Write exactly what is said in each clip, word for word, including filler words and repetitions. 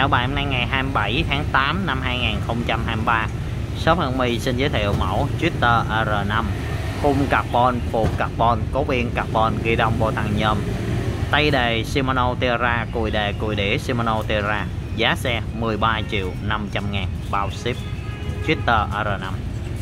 Chào bạn, hôm nay ngày hai mươi bảy tháng tám năm hai nghìn không trăm hai mươi ba. Shop Hân My xin giới thiệu mẫu Twitter R năm, khung carbon, phuộc carbon, cốt yên carbon, ghi đông bô thằng nhôm, tay đề Shimano Terra, cùi đề cùi đĩa Shimano Terra. Giá xe mười ba triệu năm trăm ngàn bao ship. Twitter R năm.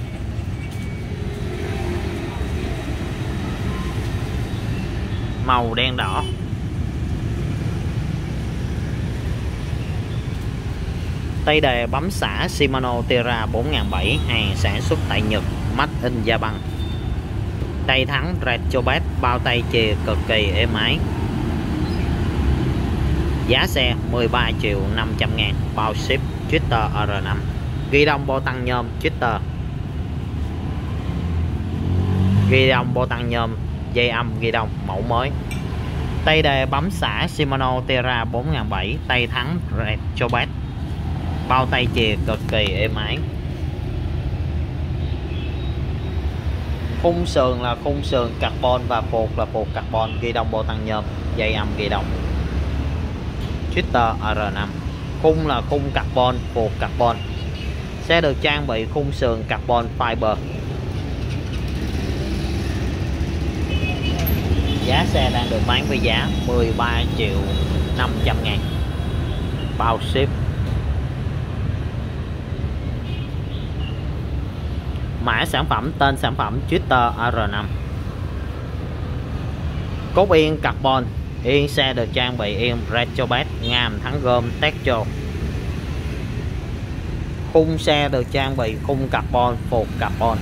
Màu đen đỏ. Tay đề bấm xả Shimano Terra bốn nghìn bảy trăm, hàng sản xuất tại Nhật, Made in Japan. Tay thắng Retrobet, bao tay chìa cực kỳ êm ái. Giá xe mười ba triệu năm trăm ngàn bao ship. Twitter R năm. Ghi đông bô tăng nhôm Twitter. Ghi đông bô tăng nhôm, dây âm ghi đông mẫu mới. Tay đề bấm xả Shimano Terra bốn nghìn bảy trăm, tay thắng Retrobet, bao tay chìa cực kỳ êm ái. Khung sườn là khung sườn carbon và phuộc là phuộc carbon, ghi đông bô tăng nhôm, dây âm ghi đông. Twitter R năm. Khung là khung carbon, phuộc carbon. Xe được trang bị khung sườn carbon fiber. Giá xe đang được bán với giá mười ba triệu năm trăm ngàn bao ship. Mã sản phẩm, tên sản phẩm Twitter R năm. Cốt yên carbon, yên xe được trang bị yên Retrobet, ngàm thắng gom Techo. Khung xe được trang bị khung carbon, phuộc carbon,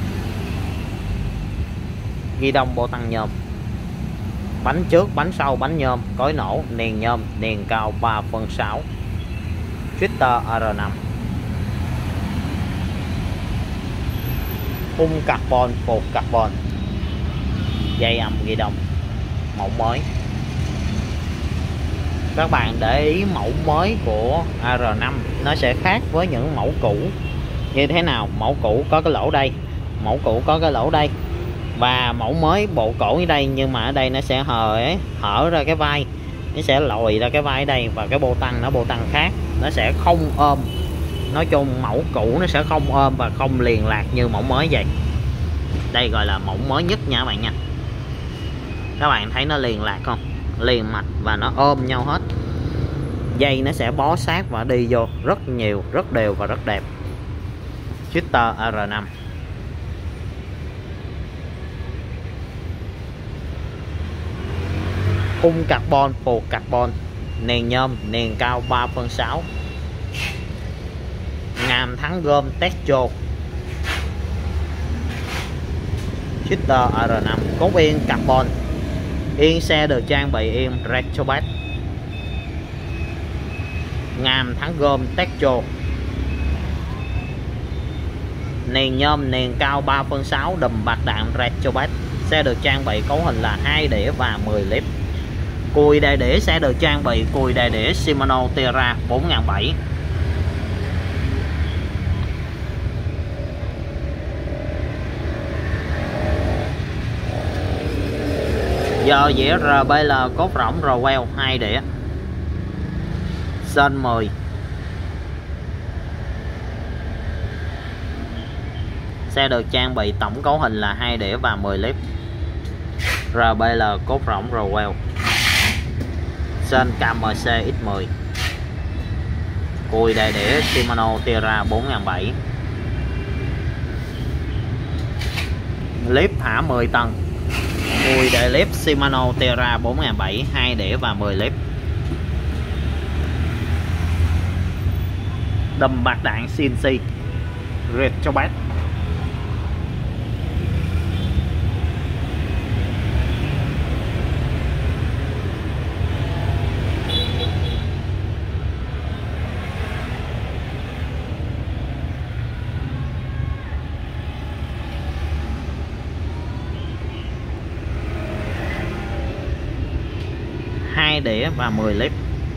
ghi đông bô tăng nhôm. Bánh trước, bánh sau, bánh nhôm, cối nổ, niền nhôm, niền cao ba phân sáu. Twitter R năm. Khung carbon, phuộc carbon, dây âm ghi đông mẫu mới. Các bạn để ý mẫu mới của R năm nó sẽ khác với những mẫu cũ như thế nào. Mẫu cũ có cái lỗ đây, mẫu cũ có cái lỗ đây, và mẫu mới bộ cổ ở đây, nhưng mà ở đây nó sẽ hở ấy, hở ra cái vai, nó sẽ lòi ra cái vai ở đây, và cái bô tăng nó bô tăng khác, nó sẽ không ôm. Nói chung mẫu cũ nó sẽ không ôm và không liền lạc như mẫu mới vậy. Đây gọi là mẫu mới nhất nha các bạn nha. Các bạn thấy nó liền lạc không? Liền mạch và nó ôm nhau hết. Dây nó sẽ bó sát và đi vô rất nhiều, rất đều và rất đẹp. Twitter R năm. Khung carbon, phuộc carbon, nền nhôm, nền cao ba phân sáu, ngàm thắng gom Techo. Twitter R năm. Cốt yên carbon, yên xe được trang bị yên Retrobet, ngàm thắng gom Techo. Nền nhôm, nền cao ba phân sáu, đùm bạc đạn Retrobet. Xe được trang bị cấu hình là hai đĩa và mười clip. Cùi đề đĩa sẽ được trang bị cùi đề đĩa Shimano Terra bốn nghìn bảy trăm. Giờ dĩa R B L cốt rỗng Rowell hai đĩa. Sơn mười. Xe được trang bị tổng cấu hình là hai đĩa và mười clip. R B L cốt rỗng Rowell. Sơn K M C X mười. Cùi đề đĩa Shimano Terra bốn nghìn bảy trăm. Clip thả mười tầng. Cùi đề clip Shimano Terra bốn nghìn bảy trăm, hai đĩa và mười clip. Đùm bạc đạn xê en xê Retrobet. hai đĩa và mười clip.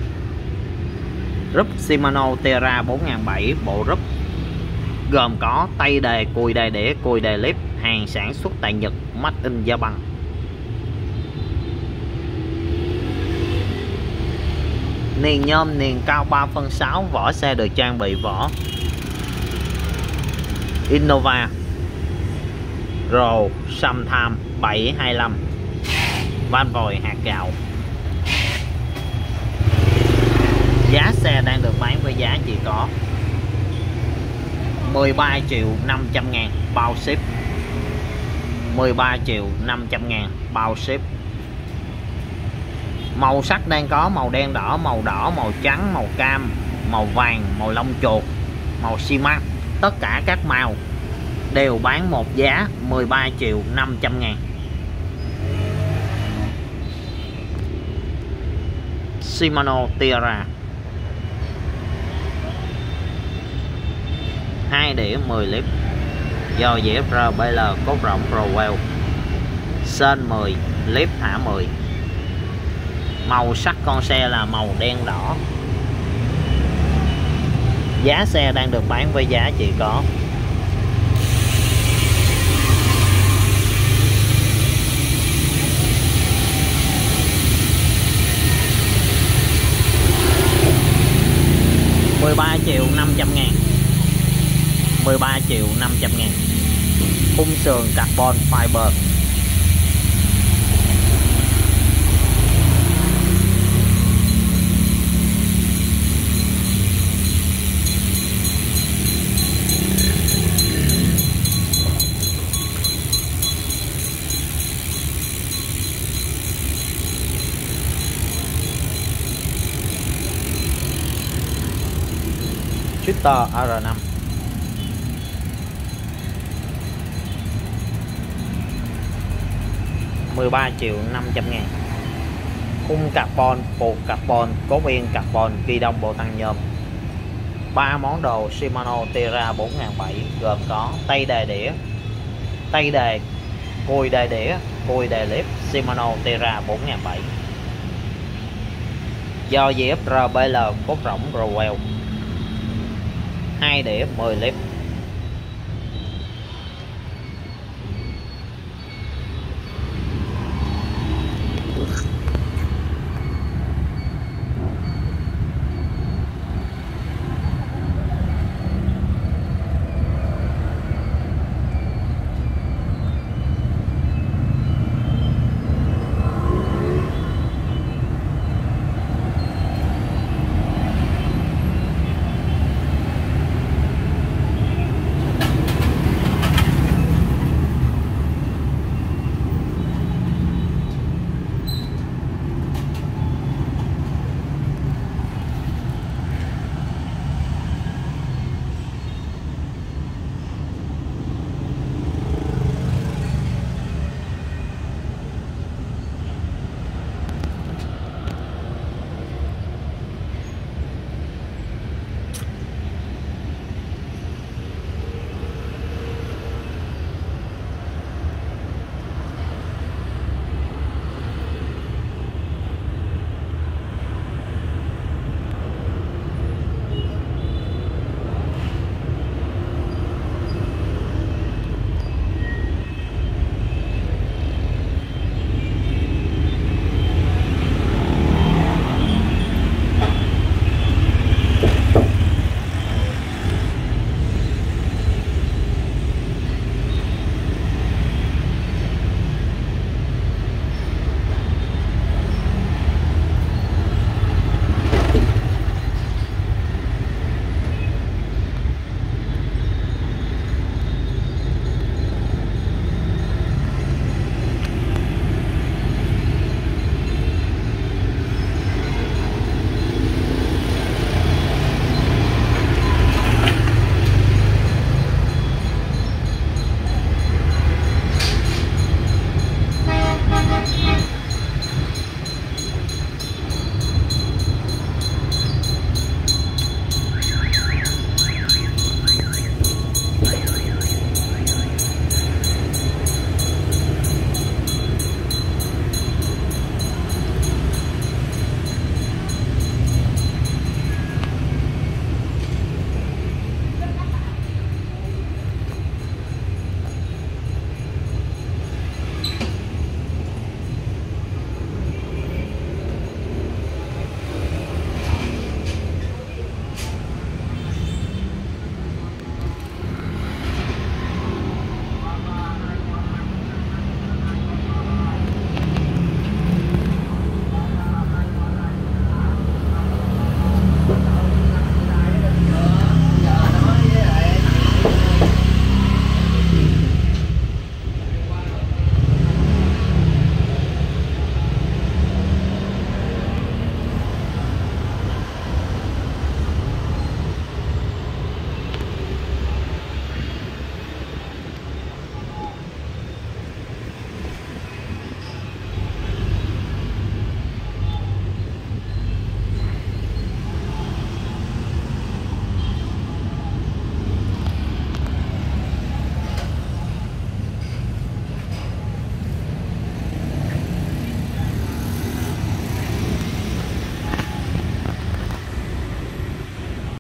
Rúp Shimano Terra bốn nghìn bảy trăm, bộ rúp gồm có tay đề, cùi đề đĩa, cùi đề clip, hàng sản xuất tại Nhật, Made in Japan. Niền nhôm niền cao ba phân sáu, vỏ xe được trang bị vỏ Innova Pro Samtham bảy hai lăm, van vòi hạt gạo. Giá xe đang được bán với giá chỉ có mười ba triệu năm trăm ngàn bao ship. mười ba triệu năm trăm ngàn bao ship. Màu sắc đang có màu đen đỏ, màu đỏ, màu trắng, màu cam, màu vàng, màu lông chuột, màu xi măng. Tất cả các màu đều bán một giá mười ba triệu năm trăm ngàn. Shimano Tiara hai đĩa mười lít, do dĩa rờ bê lờ, cốt rộng Pro-Well, sên mười, clip thả mười. Màu sắc con xe là màu đen đỏ. Giá xe đang được bán với giá chỉ có mười ba triệu năm trăm ngàn. mười ba triệu năm trăm ngàn. Khung sườn carbon fiber. Twitter R năm. mười ba triệu năm trăm ngàn. Khung carbon, phụ carbon, cốt yên carbon, ghi đông bộ tăng nhôm. Ba món đồ Shimano Tiara bốn nghìn bảy trăm gồm có tay đề đĩa, tay đề, cùi đề đĩa, cùi đề clip Shimano Tiara bốn nghìn bảy trăm. Do dĩa rờ bê lờ, cốt rỗng Pro-Well. Hai đĩa mười clip.